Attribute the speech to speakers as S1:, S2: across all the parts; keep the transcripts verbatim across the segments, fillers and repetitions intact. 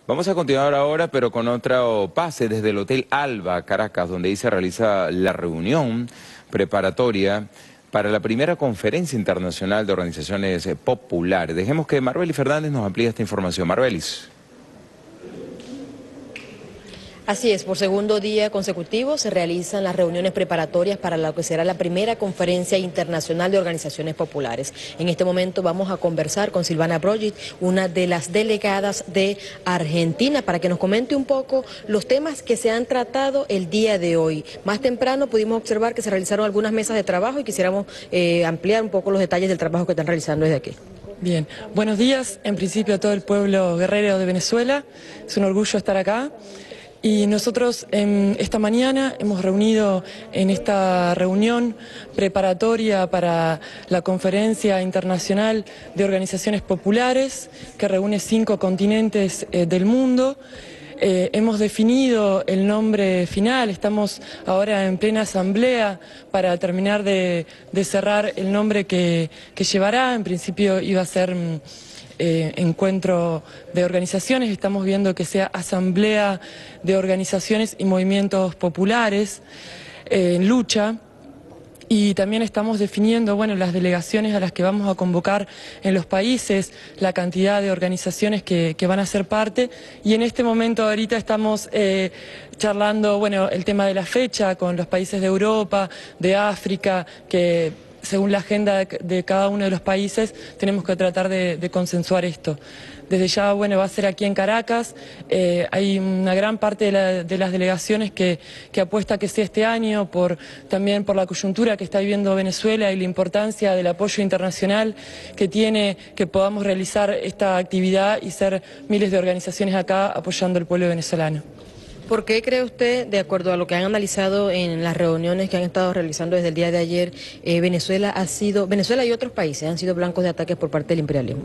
S1: Vamos a continuar ahora, pero con otro pase desde el Hotel Alba, Caracas, donde ahí se realiza la reunión preparatoria para la primera conferencia internacional de organizaciones populares. Dejemos que Marbelis Fernández nos amplíe esta información. Marbelis.
S2: Así es, por segundo día consecutivo se realizan las reuniones preparatorias para lo que será la primera conferencia internacional de organizaciones populares. En este momento vamos a conversar con Silvana Brogit, una de las delegadas de Argentina, para que nos comente un poco los temas que se han tratado el día de hoy. Más temprano pudimos observar que se realizaron algunas mesas de trabajo y quisiéramos eh, ampliar un poco los detalles del trabajo que están realizando desde aquí.
S3: Bien, buenos días, en principio a todo el pueblo guerrero de Venezuela. Es un orgullo estar acá. Y nosotros eh, esta mañana hemos reunido en esta reunión preparatoria para la Conferencia Internacional de Organizaciones Populares, que reúne cinco continentes eh, del mundo. Eh, hemos definido el nombre final, estamos ahora en plena asamblea para terminar de, de cerrar el nombre que, que llevará. En principio iba a ser eh, encuentro de organizaciones, estamos viendo que sea asamblea de organizaciones y movimientos populares eh, en lucha. Y también estamos definiendo, bueno, las delegaciones a las que vamos a convocar en los países, la cantidad de organizaciones que, que van a ser parte. Y en este momento ahorita estamos eh, charlando, bueno, el tema de la fecha con los países de Europa, de África, que según la agenda de, de cada uno de los países tenemos que tratar de, de consensuar esto. Desde ya, bueno, va a ser aquí en Caracas. Eh, hay una gran parte de, la, de las delegaciones que, que apuesta que sea este año, por, también por la coyuntura que está viviendo Venezuela y la importancia del apoyo internacional que tiene que podamos realizar esta actividad y ser miles de organizaciones acá apoyando al pueblo venezolano.
S2: ¿Por qué cree usted, de acuerdo a lo que han analizado en las reuniones que han estado realizando desde el día de ayer, eh, Venezuela ha sido, Venezuela y otros países han sido blancos de ataques por parte del imperialismo?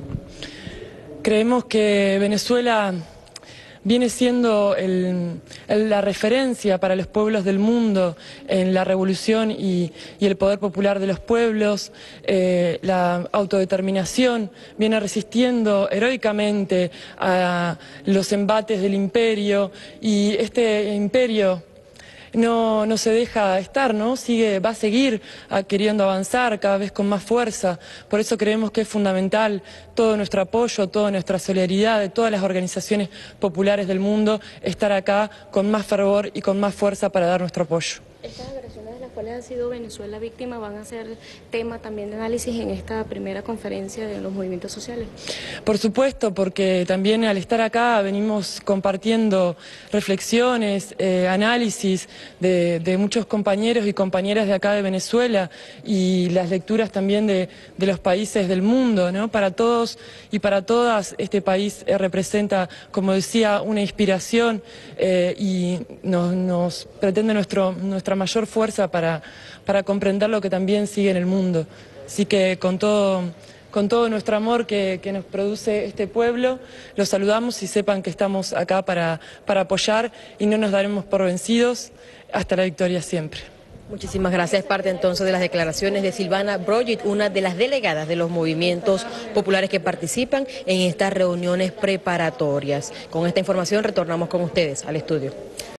S3: Creemos que Venezuela viene siendo el, el, la referencia para los pueblos del mundo en la revolución y, y el poder popular de los pueblos. Eh, la autodeterminación viene resistiendo heroicamente a los embates del imperio, y este imperio No, no se deja estar, ¿no? Sigue, va a seguir a, queriendo avanzar cada vez con más fuerza. Por eso creemos que es fundamental todo nuestro apoyo, toda nuestra solidaridad de todas las organizaciones populares del mundo, estar acá con más fervor y con más fuerza para dar nuestro apoyo.
S4: Estas agresiones de las cuales ha sido Venezuela víctima van a ser tema también de análisis en esta primera conferencia de los movimientos sociales.
S3: Por supuesto, porque también al estar acá venimos compartiendo reflexiones, eh, análisis de, de muchos compañeros y compañeras de acá de Venezuela, y las lecturas también de, de los países del mundo, ¿no? Para todos y para todas este país eh, representa, como decía, una inspiración eh, y nos, nos pretende nuestro, nuestra mayor fuerza para, para comprender lo que también sigue en el mundo. Así que con todo, con todo nuestro amor que, que nos produce este pueblo, los saludamos y sepan que estamos acá para, para apoyar, y no nos daremos por vencidos hasta la victoria siempre.
S2: Muchísimas gracias. Parte entonces de las declaraciones de Silvana Brogit, una de las delegadas de los movimientos populares que participan en estas reuniones preparatorias. Con esta información retornamos con ustedes al estudio.